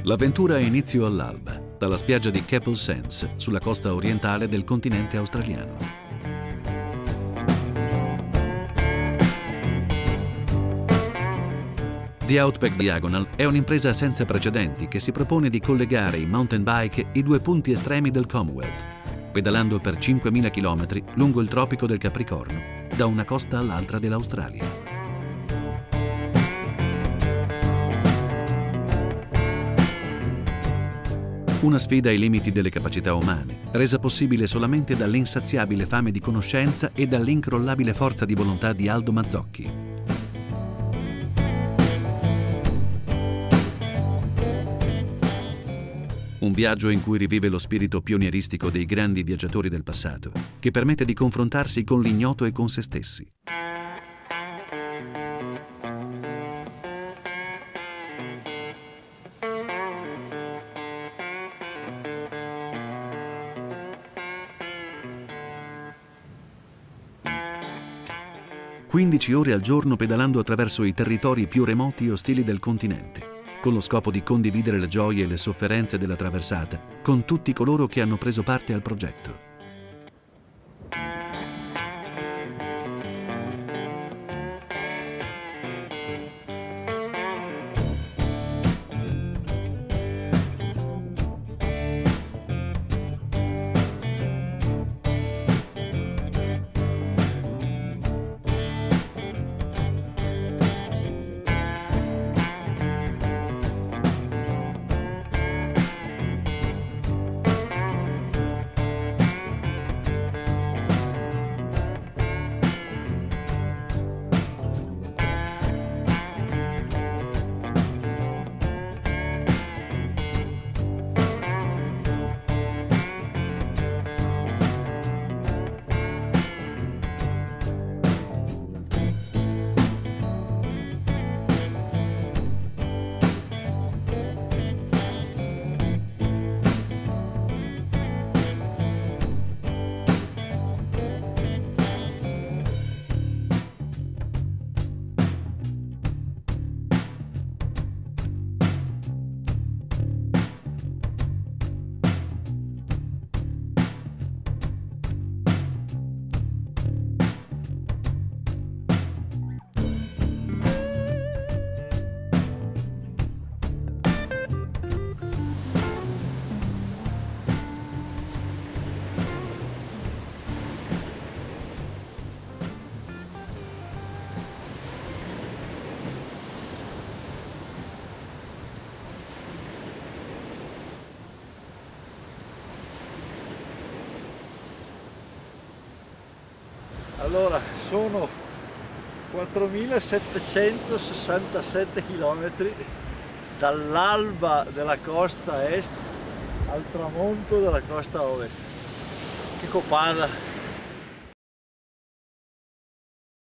L'avventura ha inizio all'alba, dalla spiaggia di Keppel Sands, sulla costa orientale del continente australiano. The Outback Diagonal è un'impresa senza precedenti che si propone di collegare in mountain bike i due punti estremi del Commonwealth, pedalando per 5.000 km lungo il tropico del Capricorno, da una costa all'altra dell'Australia. Una sfida ai limiti delle capacità umane, resa possibile solamente dall'insaziabile fame di conoscenza e dall'incrollabile forza di volontà di Aldo Mazzocchi. Un viaggio in cui rivive lo spirito pionieristico dei grandi viaggiatori del passato, che permette di confrontarsi con l'ignoto e con se stessi. «15 ore al giorno pedalando attraverso i territori più remoti e ostili del continente, con lo scopo di condividere le gioie e le sofferenze della traversata con tutti coloro che hanno preso parte al progetto». Allora, sono 4.767 km dall'alba della costa est al tramonto della costa ovest. Che copata!